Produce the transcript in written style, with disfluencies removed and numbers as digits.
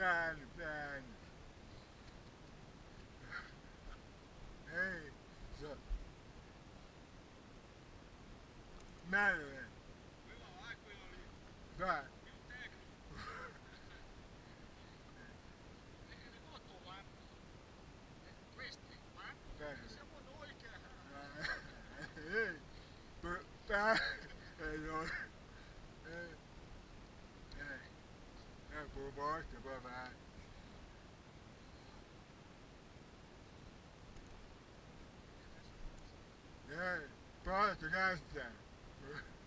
piano. Ehi, so, male, Quello là è quello lì. dai. Più tecnico. E molto vanno. Questi qua. Bene. Siamo noi che... Ehi, no, eh, promote, vabbè. Pronto, grazie.